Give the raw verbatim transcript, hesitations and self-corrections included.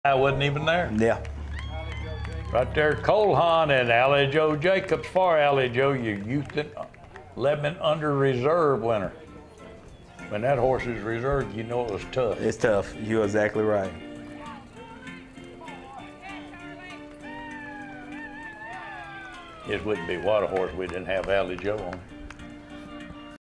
I wasn't even there. Yeah. Right there, Cole Haan and Allie Joe Jacobs for Allie Joe, your youth and Lebanon under reserve winner. When that horse is reserved, you know it was tough. It's tough. You're exactly right. It wouldn't be Water Horse we didn't have Allie Joe on.